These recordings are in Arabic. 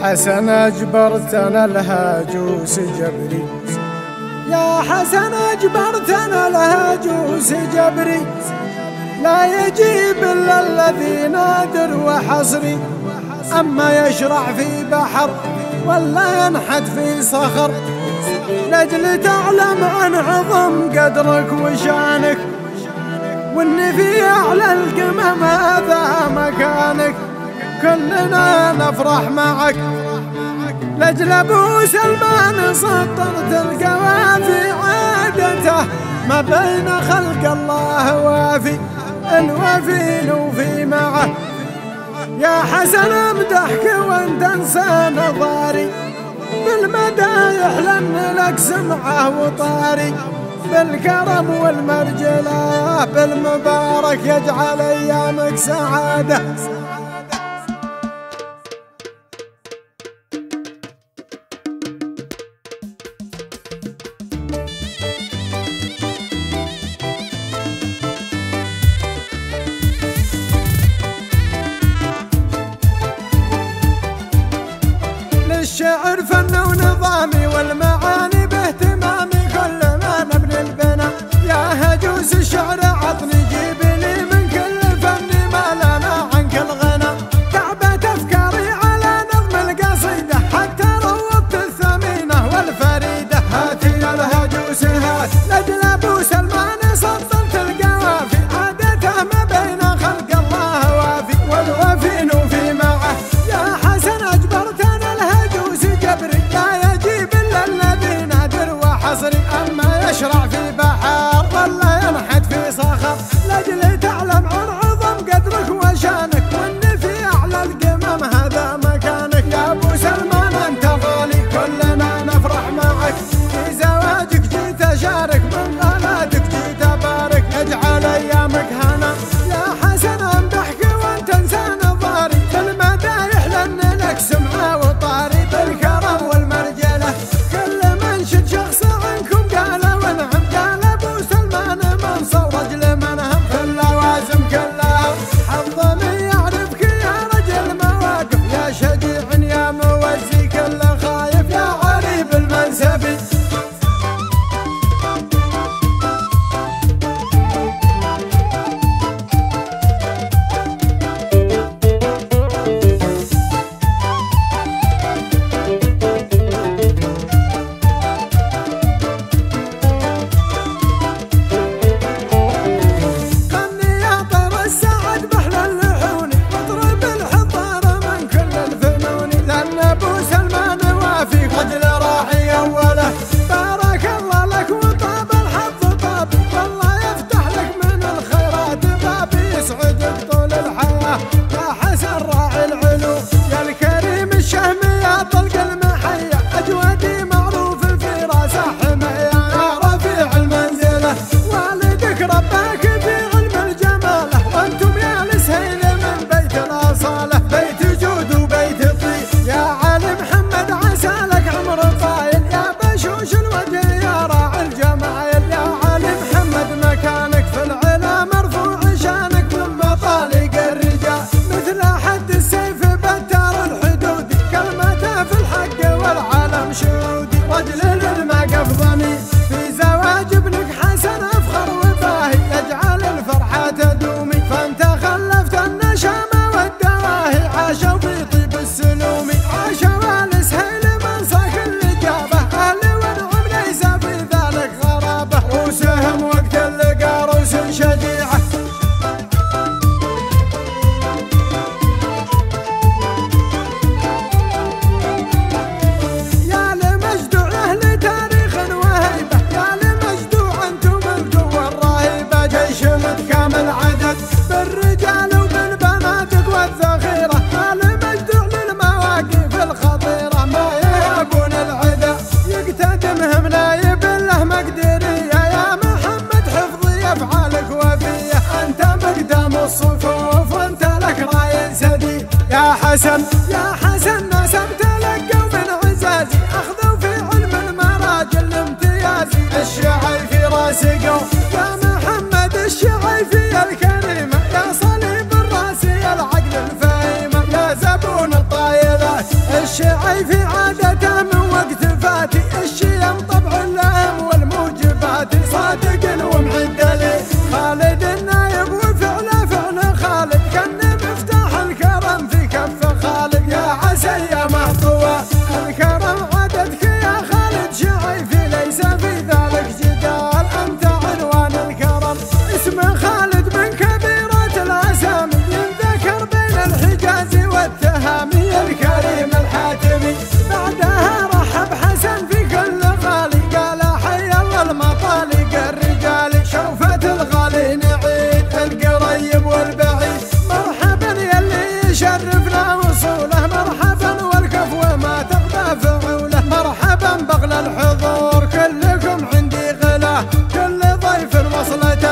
حسن أجبرتنا الهاجوس جبري، يا حسن أجبرتنا الهاجوس جبري، لا يجيب إلا الذي نادر وحصري، أما يشرع في بحر ولا ينحت في صخر، لأجل تعلم عن عظم قدرك وشانك، وإن في أعلى القمم هذا مكانك، كلنا نفرح معك. لأجل أبو سلمان سطرت القوافي عادته، ما بين خلق الله وافي، الوفي نوفي معه. يا حسن امدحك وانت انسى نظاري، بالمدايح لن لك سمعه وطاري، بالكرم والمرجله بالمبارك يجعل ايامك سعاده. للشعر فن ونظامي والمعاني باهتمامي، كل ما نبني البنا يا هجوس الشعر عطني، جيب لي من كل فن ما لنا عنك الغنى. تعبت افكاري على نظم القصيده، حتى روضت الثمينه والفريده. هاتي الهجوس هات لاجل ابو سلمان سطرت القوافي، عادته ما بين خلق الله وافي، والوفي نوفي معه. يا حسن اجبرتنا الهجوس جبري، لا يجيب الا الذي نادر وحصري، اما يشرع في بحر ولا ينحت في صخر، لاجل تعلم عن عظم قدرك وشانك، وان في اعلى القمم هذا مكانك. يا ابو سلمان انت غالي كلنا نفرح معك، في زواجك جيت اشارك، من غلاتك جيت ابارك، اجعل ايامك هنا. يا حسن امدحك وانت انسى نظاري، بالمدايح لن لك سمعه وطاري، بالكرم والمرجله كل من شد شخص عنكم قال ونعم. قال ابو سلمان من صورج لمنهم، في اللوازم كلها حظ من يعرفك يا رجل مواقف، يا شجيع يا موزي كل خايف، يا غريب المنسبي. في زواج ابنك حسن افخر وباهي، يجعل الفرحة تدومي، فانت خلفت النشامة والدواهي، عاشوا في طيب السلومي، عاشوا السهيل من صاك الاجابة، اهل ونعم ليس في ذلك غرابة، روسهم وقت اللقا روس شجيعة. كامل عدد بالرجال وبالبنات والذخيرة، آل مجدوع للمواقف الخطيرة، ما يهابون العدا يقتدمهم نايب له مقدرية. يا محمد حفظي افعالك وفية، انت مقدام الصفوف وانت لك راي سدي. يا حسن نسبت لقوا من عزازي، اخذوا في علم المراجل امتيازي، الشعي في راسقوا يا محمد الشعي في الكريمة، يا صليب الراسي العقل الفهيمة، يا زبون الطايلات الشعي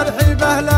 ترحيبه